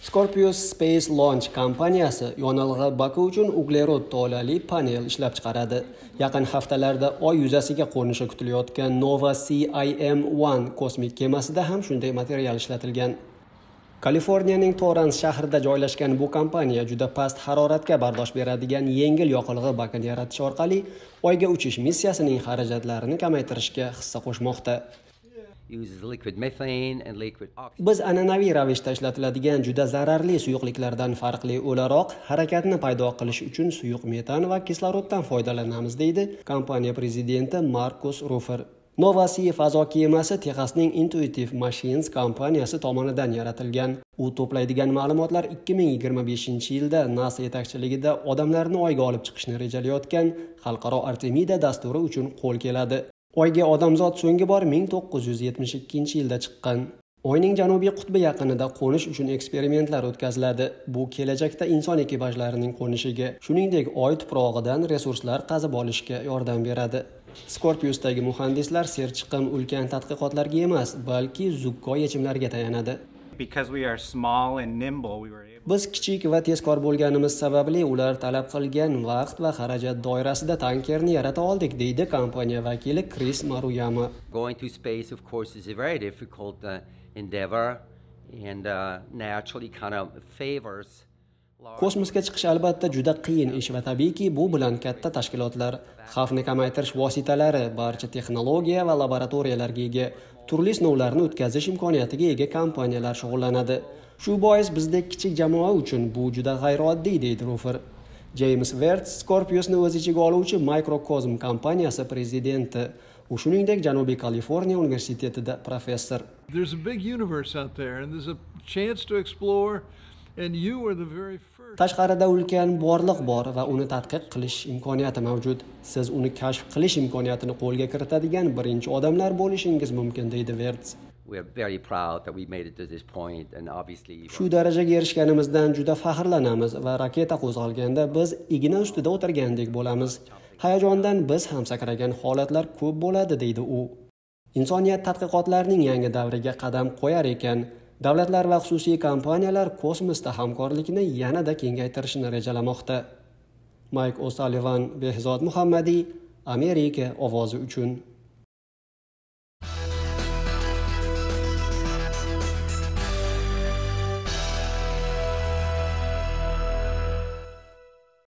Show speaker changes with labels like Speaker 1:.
Speaker 1: Scorpius Space Launch kompaniyasi yonilg'i baki uchun uglerod tolali panel ishlab chiqaradi. Yaqin haftalarda Oy yuzasiga qo'nishi kutilayotgan Nova CIM-1 kosmik kemasida ham shunday material ishlatilgan. Kaliforniyaning Torrance shahrida joylashgan bu kompaniya juda past haroratga bardosh beradigan yengil yoqilg'i bakini yaratish orqali Oyga uchish missiyasining xarajatlarini kamaytirishga hissa qo'shmoqda. Biz an'anaviy ravishda ishlatiladigan juda zararli suyuqliklardan farqli o'laroq harakatni paydo qilish uchun suyuq metan va kisloroddan foydalanamiz, deydi kompaniya prezidenti Markus Rufer. Nova C fazo kemasi Texasning Intuitive Machines kompaniyasi tomonidan yaratilgan. U to'playdigan ma'lumotlar 2025-yilda NASA yetakchiligida odamlarni Oyga olib chiqishni rejalayotgan xalqaro Artemida dasturi uchun qo'l keladi. Oyga odamzod so'nggi bor 1972-yilda chiqqan. Oyning janubiy qutbi yaqinida qo'nish uchun eksperimentlar o'tkaziladi. Bu kelajakda inson ekipajlarining qo'nishiga, shuningdek Oy tuprog'idan resurslar qazib olishga yordam beradi. Scorpiusdagi muhandislar serchiqim ulkan tadqiqotlarga emas, balki zukko yechimlarga tayanadi. Biz kichik va tezkor bo'lganimiz sababli ular talab qilgan vaqt va xarajat doirasida tankerni yarata oldik, deydi kompaniya vakili Chris Maruyama.
Speaker 2: Going to space, of course, is a very difficult endeavor and naturally kind of favors.
Speaker 1: Kosmosga chiqish albatta juda qiyin ish va tabiiyki bu bilan katta tashkilotlar, xavfni kamaytirish vositalari, barcha texnologiya va laboratoriyalarga ega, turli sinovlarni o'tkazish imkoniyatiga ega kompaniyalar shug'ullanadi. Shu bois bizdek kichik jamoa uchun bu juda g'ayrioddiy, deydi Rufer. James Wertz Scorpiusni o'z ichiga oluvchi Microcosm kompaniyasi prezidenti. U shuningdek Janubiy Kaliforniya universitetida professor.
Speaker 3: There's a big universe out there and there's a chance to explore.
Speaker 1: Tashqarida ulkan borliq bor va uni tadqiq qilish imkoniyati mavjud. Siz uni kashf qilish imkoniyatini qo'lga kiritadigan birinchi odamlar bo'lishingiz mumkin, deydi Wertz. Shu darajaga erishganimizdan juda faxrlanamiz va raketa qo'zg'alganda biz igna ustida o'tirgandek bo'lamiz. Hayajondan biz ham sakragan holatlar ko'p bo'ladi, deydi u. Insoniyat tadqiqotlarning yangi davriga qadam qo'yar ekan. Davlatlar va xususiy kompaniyalar kosmosda hamkorlikni yanada kengaytirishni rejalamoqda. Mike O'Sullivan, Behzod Muhammadiy, Amerika ovozi uchun.